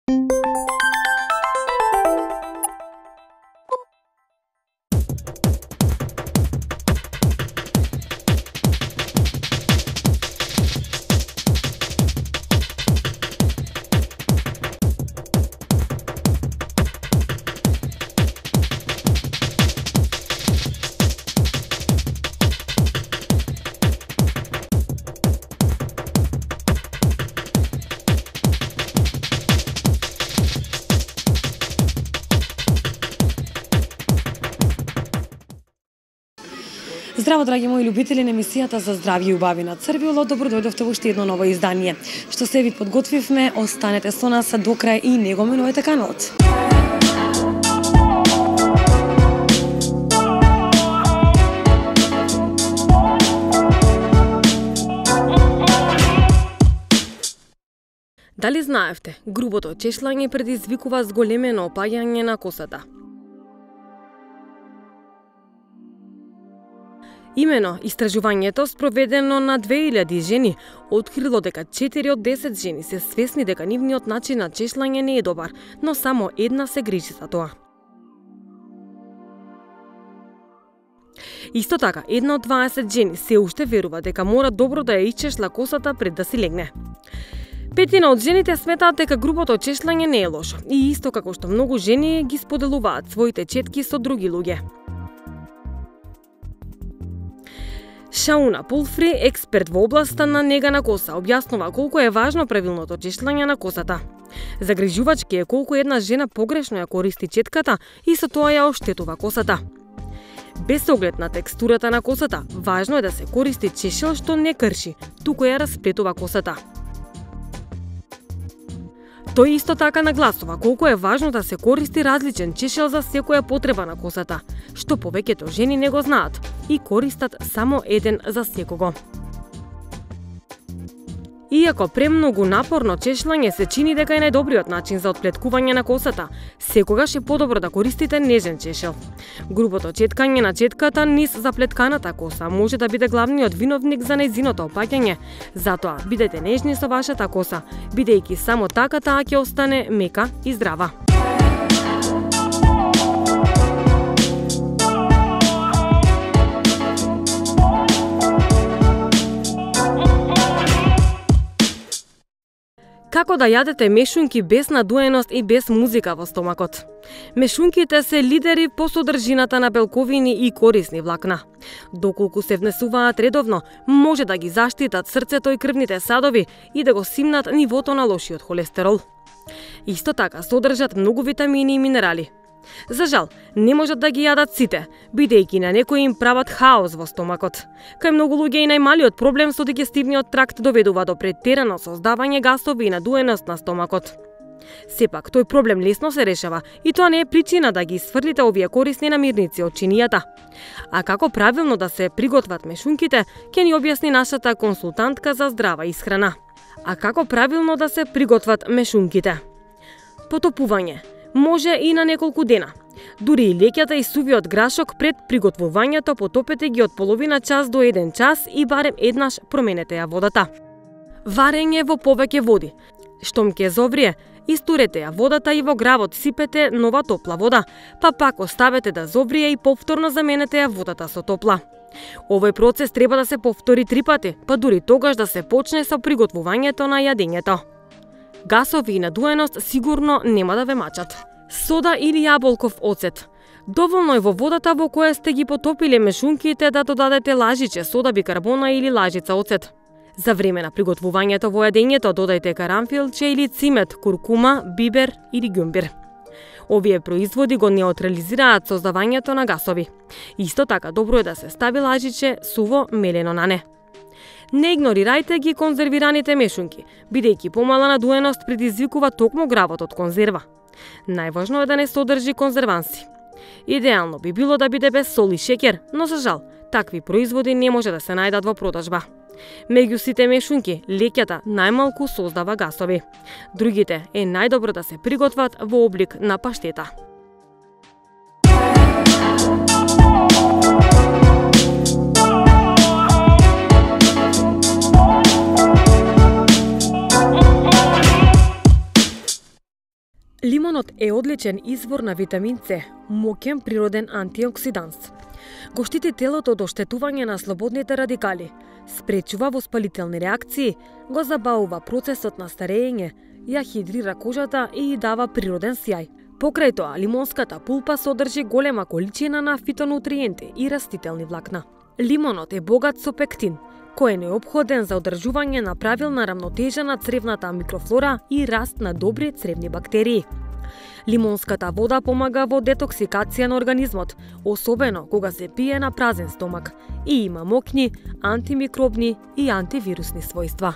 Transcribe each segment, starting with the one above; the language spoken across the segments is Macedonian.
Здраво, драги мои љубители на емисијата за здравје и убавина Црвило, добро дојдовте во уште едно ново издание. Што се ви подготвивме, останете со нас до крај и не го минувате каналот. Дали знаевте, грубото чешлање предизвикува зголемено опаѓање на косата? Имено, истражувањето спроведено на 2000 жени открило дека 4 од 10 жени се свесни дека нивниот начин на чешлање не е добар, но само една се грижи за тоа. Исто така, една од 20 жени се уште верува дека мора добро да ја ичешла косата пред да си легне. Петина од жените сметаат дека грубото чешлање не е лошо и исто како што многу жени ги споделуваат своите четки со други луѓе. Шауна Пулфри, експерт во областа на нега на коса, објаснува колку е важно правилното чешлање на косата. Загрижувачки е колку една жена погрешно ја користи четката и со тоа ја оштетува косата. Без оглед на текстурата на косата, важно е да се користи чешел што не крши, туку ја расплетува косата. Тој исто така нагласува колку е важно да се користи различен чешел за секоја потреба на косата, што повеќето жени не го знаат и користат само еден за секого. Иако премногу напорно чешлање се чини дека е најдобриот начин за отплеткување на косата, секогаш е подобро да користите нежен чешел. Грубото четкање на четката низ заплетканата коса може да биде главниот виновник за нејзиното опаѓање. Затоа, бидете нежни со вашата коса, бидејќи само така таа ќе остане мека и здрава. Како да јадете мешунки без надуеност и без музика во стомакот? Мешунките се лидери по содржината на белковини и корисни влакна. Доколку се внесуваат редовно, може да ги заштитат срцето и крвните садови и да го симнат нивото на лошиот холестерол. Исто така содржат многу витамини и минерали. За жал, не можат да ги јадат сите, бидејќи на некои им прават хаос во стомакот. Кај многу луѓе и најмалиот проблем со дигестивниот тракт доведува до претерано создавање гасови и надуеност на стомакот. Сепак, тој проблем лесно се решава и тоа не е причина да ги сфрлите овие корисни намирници од чинијата. А како правилно да се приготват мешунките, ќе ни објасни нашата консултантка за здрава исхрана. А како правилно да се приготват мешунките? Потопување може и на неколку дена. Дури и леќата и сувиот грашок пред приготвувањето потопете ги од половина час до 1 час и барем еднаш променете ја водата. Варење во повеќе води. Штом ќе зоврие, истурете ја водата и во гравот сипете нова топла вода, па пак оставете да зоврие и повторно заменете ја водата со топла. Овој процес треба да се повтори 3 пати, па дури тогаш да се почне со приготвувањето на јадењето. Гасови и надуеност сигурно нема да ве мачат. Сода или јаболков оцет. Доволно е во водата во која сте ги потопиле мешунките да додадете лажиче сода бикарбона или лажица оцет. За време на приготвувањето во јадењето додајте карамфилче или цимет, куркума, бибер или ѓумбир. Овие производи го неутрализираат создавањето на гасови. Исто така добро е да се стави лажиче суво мелено на не. Не игнорирајте ги конзервираните мешунки, бидејќи помала надуеност предизвикува токму гравот од конзерва. Најважно е да не содржи конзерванси. Идеално би било да биде без сол и шеќер, но за жал, такви производи не може да се најдат во продажба. Меѓу сите мешунки, леќата најмалку создава гасови. Другите е најдобро да се приготват во облик на паштета. Лимонот е одличен извор на витамин С, моќен природен антиоксиданс. Го штити телото од оштетување на слободните радикали, спречува воспалителни реакции, го забавува процесот на старење, ја хидрира кожата и дава природен сјај. Покрај тоа, лимонската пулпа содржи голема количина на фитонутриенти и растителни влакна. Лимонот е богат со пектин, кој е неопходен за одржување на правилна рамнотежа на цревната микрофлора и раст на добри цревни бактерии. Лимонската вода помага во детоксикација на организмот, особено кога се пие на празен стомак и има моќни, антимикробни и антивирусни својства.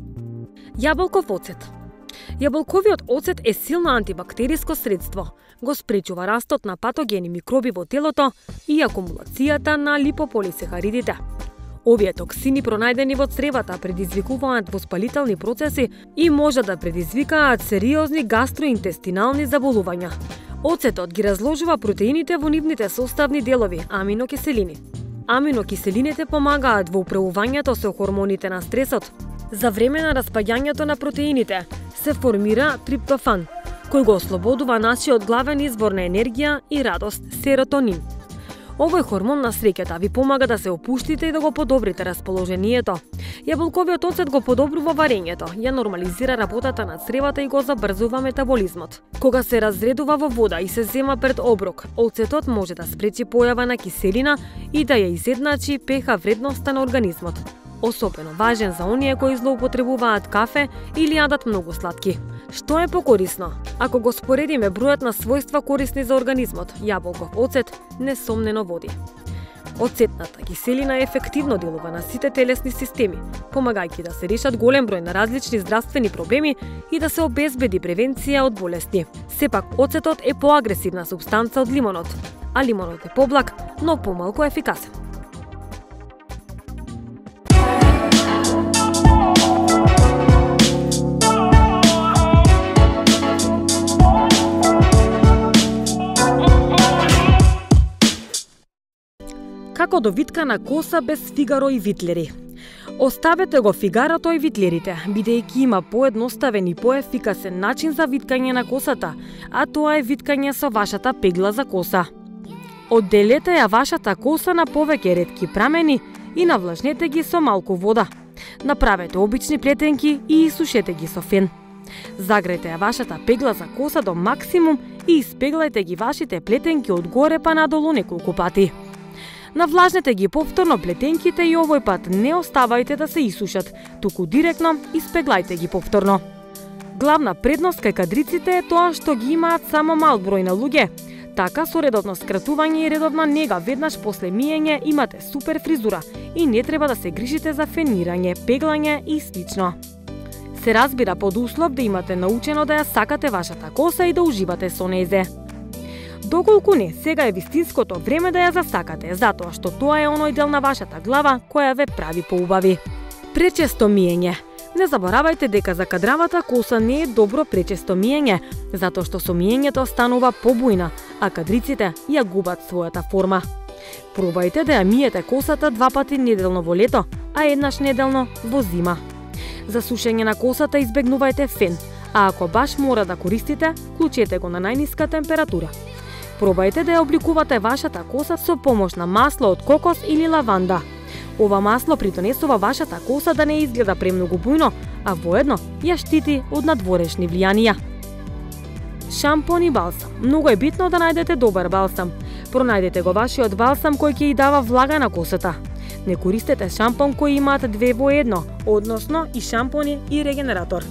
Јаболков оцет. Јаболковиот оцет е силно антибактериско средство. Го спречува растот на патогени микроби во телото и акумулацијата на липополисахаридите. Овие токсини пронајдени во цревата предизвикуваат воспалителни процеси и може да предизвикаат сериозни гастроинтестинални заболувања. Оцетот ги разложува протеините во нивните составни делови, аминокиселини. Аминокиселините помагаат во управувањето со хормоните на стресот. За време на распаѓањето на протеините се формира триптофан, кој го ослободува нашиот главен извор на енергија и радост – серотонин. Овој хормон на среќата ви помага да се опуштите и да го подобрите расположението. Јаболковиот оцет го подобрува варењето, ја нормализира работата на цревата и го забрзува метаболизмот. Кога се разредува во вода и се зема пред оброк, оцетот може да спречи појава на киселина и да ја изедначи pH вредноста на организмот. Особено важен за оние кои злоупотребуваат кафе или јадат многу сладки. Што е покорисно? Ако го споредиме бројот на својства корисни за организмот, јаболков оцет несомнено води. Оцетната киселина ефективно делува на сите телесни системи, помагајќи да се решат голем број на различни здравствени проблеми и да се обезбеди превенција од болести. Сепак, оцетот е поагресивна супстанца од лимонот, а лимонот е поблаг, но помалку ефикасен. Како довиткана коса без фигаро и витлери. Оставете го фигарото и витлерите, бидејќи има поедноставен и поефикасен начин за виткање на косата, а тоа е виткање со вашата пегла за коса. Одделете ја вашата коса на повеќе ретки прамени и навлажнете ги со малку вода. Направете обични плетенки и исушете ги со фен. Загрете ја вашата пегла за коса до максимум и испеглајте ги вашите плетенки од горе па надолу неколку пати. Навлажнете ги повторно плетенките и овој пат не оставајте да се исушат, туку директно испеглајте ги повторно. Главна предност кај кадриците е тоа што ги имаат само мал број на луѓе. Така со редовно скратување и редовна нега веднаш после миење имате супер фризура и не треба да се грижите за фенирање, пеглање и слично. Се разбира под услов да имате научено да ја сакате вашата коса и да уживате со незе. Доколку не, сега е вистинското време да ја засакате, затоа што тоа е оној дел на вашата глава која ве прави поубави. Пречесто миење. Не заборавајте дека за кадравата коса не е добро пречесто миење, затоа што со миењето станува побујна, а кадриците ја губат својата форма. Пробајте да ја миете косата 2 пати неделно во лето, а еднаш неделно во зима. За сушење на косата избегнувајте фен, а ако баш мора да користите, клучете го на најниска температура. Пробајте да ја обликувате вашата коса со помош на масло од кокос или лаванда. Ова масло придонесува вашата коса да не изгледа премногу бујно, а воедно ја штити од надворешни влијанија. Шампон и балсам. Многу е битно да најдете добар балсам. Пронајдете го вашиот балсам кој ќе ја дава влага на косата. Не користете шампон кој имаат 2 во 1, односно и шампони и регенератор.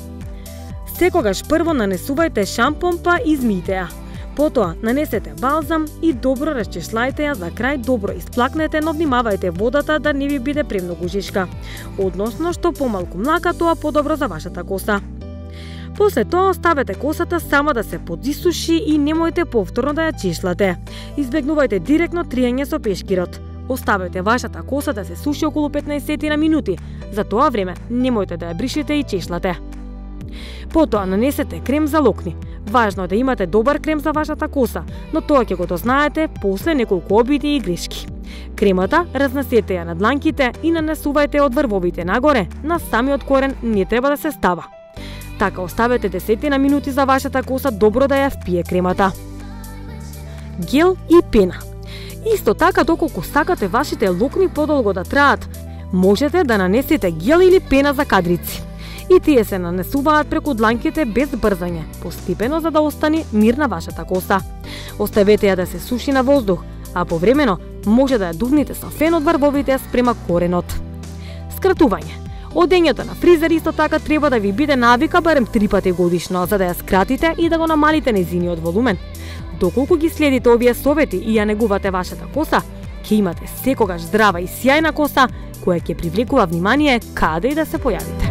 Секогаш прво нанесувајте шампон па измијте ја. Потоа нанесете балзам и добро расчешлајте ја, за крај добро исплакнете, но внимавајте водата да не ви биде премногу жишка. Односно, што помалку млака, тоа подобро за вашата коса. После тоа оставете косата само да се подисуши и немојте повторно да ја чешлате. Избегнувајте директно триење со пешкирот. Оставете вашата коса да се суши околу 15 на минути. За тоа време немојте да ја бришите и чешлате. Потоа нанесете крем за локни. Важно е да имате добар крем за вашата коса, но тоа ќе го дознаете после неколку обиди и грешки. Кремата разнесете ја на дланките и нанесувајте од врвовите нагоре, на самиот корен не треба да се става. Така оставете 10 минути за вашата коса добро да ја впие кремата. Гел и пена. Исто така, доколку сакате вашите локни подолго да траат, можете да нанесете гел или пена за кадрици. И тие се нанесуваат преку дланките без брзање, постепено за да остане мирна вашата коса. Оставете ја да се суши на воздух, а повремено може да ја дувните со фен од врвовите спрема коренот. Скратување. Одењето на фризер исто така треба да ви биде навика барем 3 пати годишно, за да ја скратите и да го намалите нејзиниот волумен. Доколку ги следите овие совети и ја негувате вашата коса, ќе имате секогаш здрава и сјајна коса, која ќе привлекува внимание каде и да се појавите.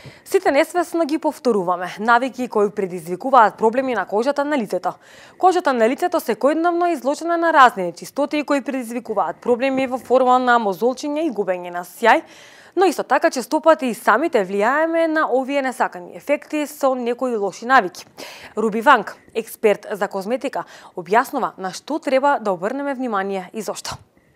Сите несвесно ги повторуваме, навики кои предизвикуваат проблеми на кожата на лицето. Кожата на лицето секојдневно е изложена на разни нечистоти кои предизвикуваат проблеми во форма на мозолчиња и губење на сјај, но исто така често пати и самите влијаеме на овие несакани ефекти со некои лоши навики. Руби Ванг, експерт за козметика, објаснува на што треба да обрнеме внимание и зошто.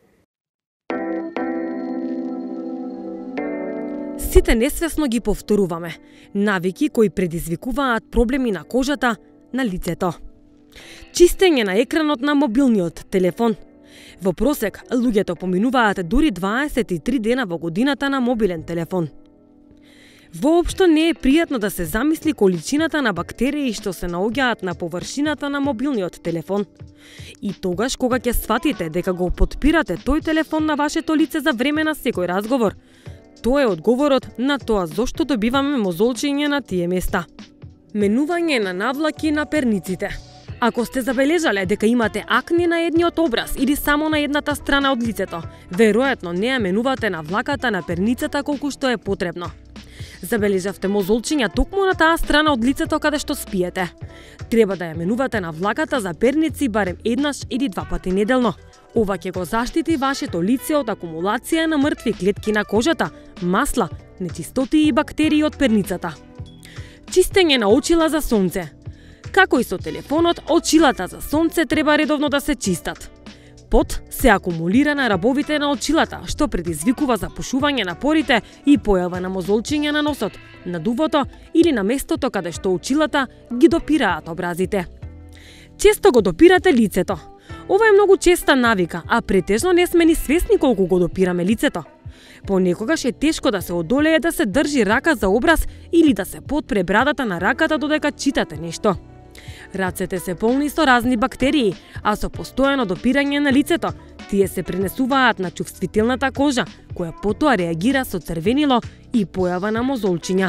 Сите несвесно ги повторуваме, навики кои предизвикуваат проблеми на кожата на лицето. Чистење на екранот на мобилниот телефон. Во просек, луѓето поминуваат дури 23 дена во годината на мобилен телефон. Воопшто не е пријатно да се замисли количината на бактерии што се наоѓаат на површината на мобилниот телефон. И тогаш кога ќе сватите дека го потпирате тој телефон на вашето лице за време на секој разговор, тоа е одговорот на тоа зошто добиваме мозолчиње на тие места. Менување на навлаки на перниците. Ако сте забележале дека имате акни на едниот образ или само на едната страна од лицето, веројатно не ја менувате навлаката на перницата колку што е потребно. Забележавте мозолчиња токму на таа страна од лицето каде што спиете. Треба да ја менувате навлаката за перници барем еднаш или два пати неделно. Ова ќе го заштити вашето лице од акумулација на мртви клетки на кожата, масла, нечистоти и бактерии од перницата. Чистење на очила за сонце. Како и со телефонот, очилата за сонце треба редовно да се чистат. Пот се акумулира на рабовите на очилата, што предизвикува запушување на порите и појава на мозолчиња на носот, на дувото или на местото каде што очилата ги допираат образите. Често го допирате лицето. Ова е многу честа навика, а претежно не сме ни свесни колку го допираме лицето. Понекогаш е тешко да се одолее да се држи рака за образ или да се потпре брадата на раката додека читате нешто. Рацете се полни со разни бактерии, а со постојано допирање на лицето, тие се пренесуваат на чувствителната кожа, која потоа реагира со црвенило и појава на мозолчиња.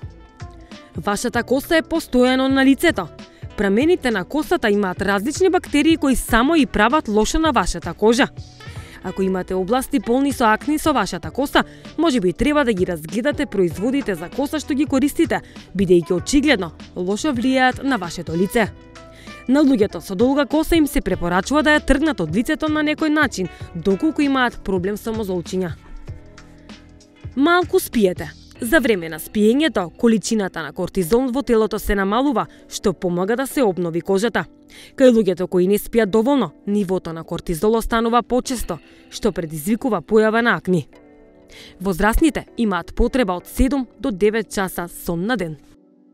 Вашата коса е постојано на лицето. Прамените на косата имаат различни бактерии кои само и прават лошо на вашата кожа. Ако имате области полни со акни со вашата коса, можеби треба да ги разгледате производите за коса што ги користите, бидејќи очигледно лошо влијаат на вашето лице. На луѓето со долга коса им се препорачува да ја тргнат од лицето на некој начин, доколку имаат проблем со мозолчиња. Малку спиете. За време на спиењето, количината на кортизол во телото се намалува, што помага да се обнови кожата. Кај луѓето кои не спијат доволно, нивото на кортизол останува почесто, што предизвикува појава на акни. Возрастните имаат потреба од 7 до 9 часа сон на ден.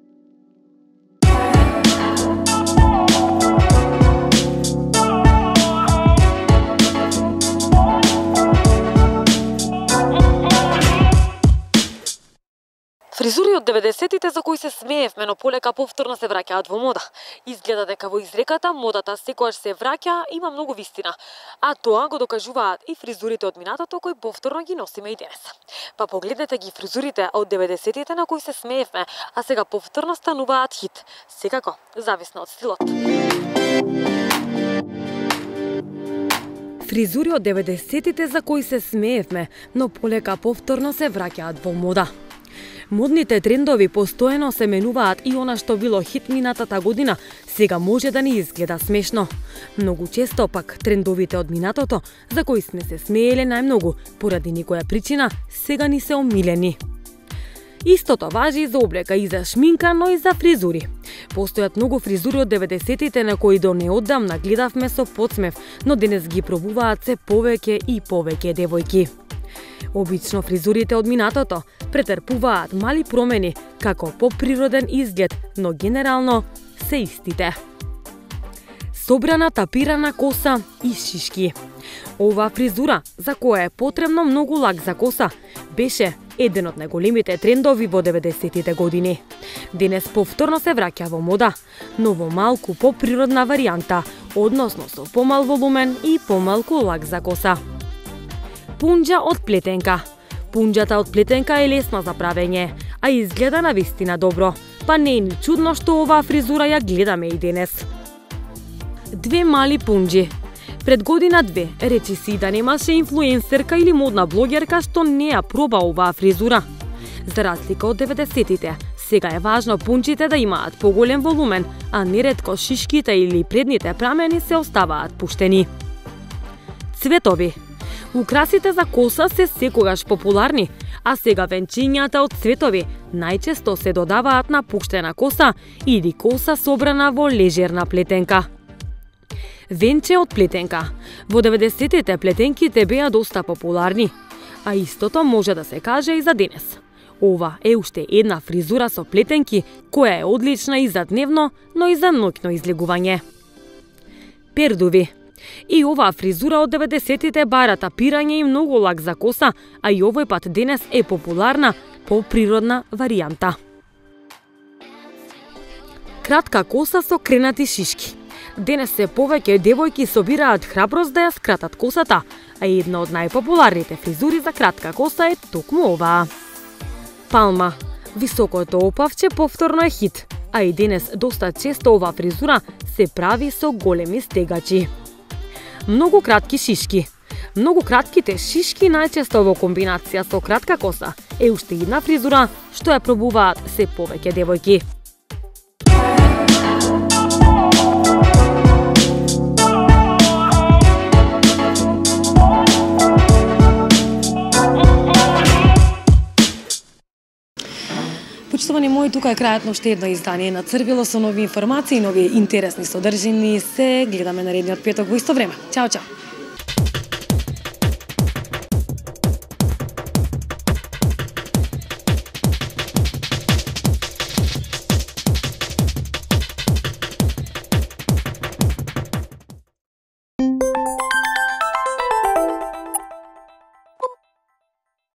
Фризури од 90-тите за кои се смеевме, но полека повторно се враќаат во мода. Изгледа дека во изреката модата секогаш се враќа има многу вистина, а тоа го докажуваат и фризурите од минатото кои повторно ги носиме и денес. Па погледнете ги фризурите од 90-тите на кои се смеевме, а сега повторно стануваат хит. Секако, зависно од стилот. Фризури од 90-тите за кои се смеевме, но полека повторно се враќаат во мода. Модните трендови постојано се менуваат и она што било хит минатата година, сега може да ни изгледа смешно. Многу често пак трендовите од минатото, за кои сме се смееле најмногу, поради некоја причина, сега ни се омилени. Истото важи и за облека и за шминка, но и за фризури. Постојат многу фризури од 90-тите на кои до неодамна гледавме со подсмев, но денес ги пробуваат се повеќе и повеќе девојки. Обично фризурите од минатото претрпуваат мали промени како поприроден изглед, но генерално се истите. Собрана тапирана коса и шишки. Ова фризура, за која е потребно многу лак за коса, беше еден од најголемите трендови во 90-тите години. Денес повторно се враќа во мода, но во малку поприродна варијанта, односно со помал волумен и помалку лак за коса. Пунџа од плетенка. Пунџата од плетенка е лесна за правење, а изгледа на вистина добро, па не е ни чудно што оваа фризура ја гледаме и денес. Две мали пунџи. Пред година-две, речи си да немаше инфлуенсерка или модна блогерка што не ја проба оваа фризура. За разлика од 90-тите, сега е важно пунчите да имаат поголем волумен, а неретко шишките или предните прамени се оставаат пуштени. Цветови. Украсите за коса се секогаш популарни, а сега венчињата од цветови најчесто се додаваат на пуштена коса или коса собрана во лежерна плетенка. Венче од плетенка. Во 90-тите плетенките беа доста популарни, а истото може да се каже и за денес. Ова е уште една фризура со плетенки која е одлична и за дневно, но и за ноќно излегување. Пердуви. И оваа фризура од 90-тите бара тапирање и многу лак за коса, а и овој пат денес е популарна, поприродна варијанта. Кратка коса со кренати шишки. Денес се повеќе девојки собираат храброст да ја скратат косата, а една од најпопуларните фризури за кратка коса е токму оваа. Палма. Високото опавче повторно е хит, а и денес доста често оваа фризура се прави со големи стегачи. Многу кратки шишки. Многу кратките шишки најчесто во комбинација со кратка коса е уште една фризура што ја пробуваат се повеќе девојки. Почитувани мои, тука е крајот на уште едно издание на Црвило со нови информации и нови интересни содржини. Се гледаме наредниот петок во исто време. Чао, чао!